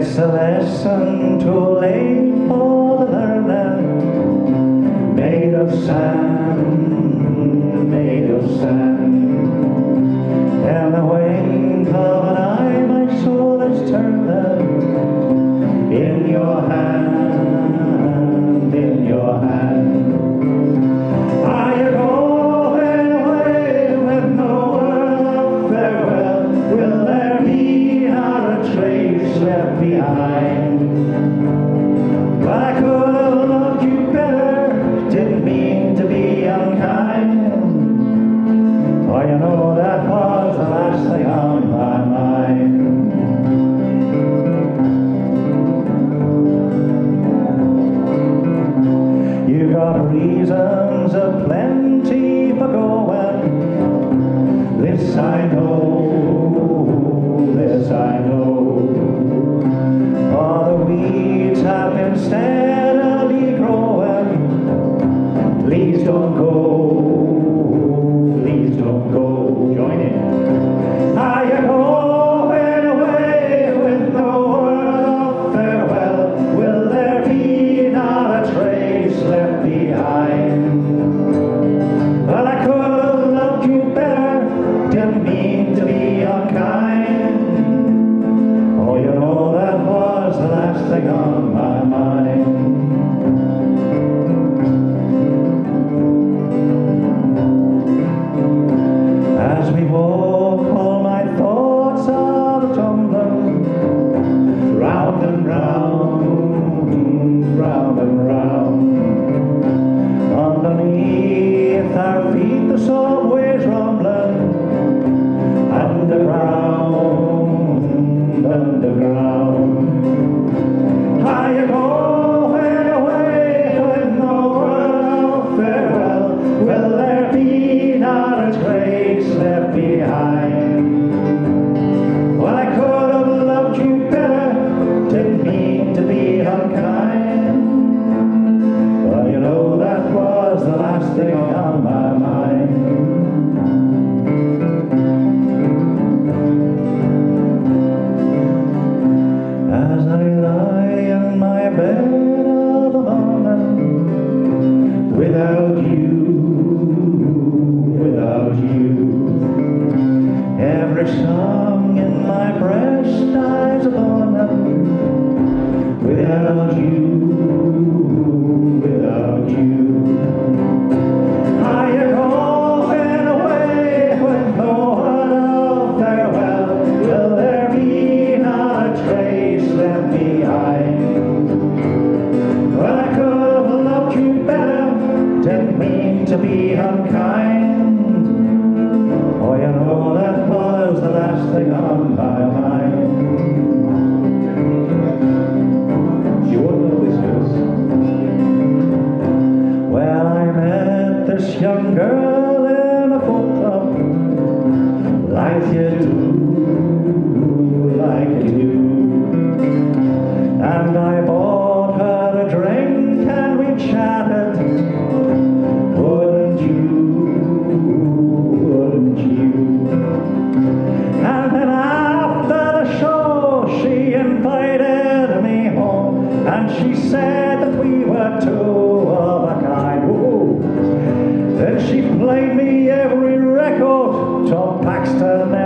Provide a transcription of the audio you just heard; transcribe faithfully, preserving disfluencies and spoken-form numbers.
It's a lesson too late for the learner, made of sand, made of sand. And the wink of an eye, my soul is turned in your hand, in your hand. Are you going away with no word of farewell? Will there be not a trace left behind? But I could have loved you better, didn't mean to be unkind. Oh, you know that was the last thing on my mind. You got reasons aplenty for going. This I know, this I know. For the weeds have been steadily growing. Please don't go, please don't go. Join in. Are you going away with no word of farewell? Will there be not a trace left behind? Well, I could have loved you better, didn't mean to be unkind. Oh, you know that was the last thing on my mind. As we walk, all my thoughts are tumbling round and round, round and round. Underneath our feet the subway's rumbling. Underground, underground. Are you going away with no word of farewell? Will there be not a trace left behind? Well, I could have loved you better, didn't mean to be unkind. Well, you know that was the last thing on my mind. As I lie in my bed of a morning, without you, without you, every song in my breast dies upon them. Without you, without you. Are you going away with no word of farewell? Will there be not a trace left behind? Well, I could have loved you better, didn't mean to be unkind. Oh, you know that was the last thing on my mind. You wouldn't know this is. Well, I met this young girl in a folk club, like you do, like you do. And I bought her a drink and we chatted. Wouldn't you, wouldn't you? And then after the show she invited me home, and she said that we were two of a kind. Ooh. Then she played me every record Tom Paxton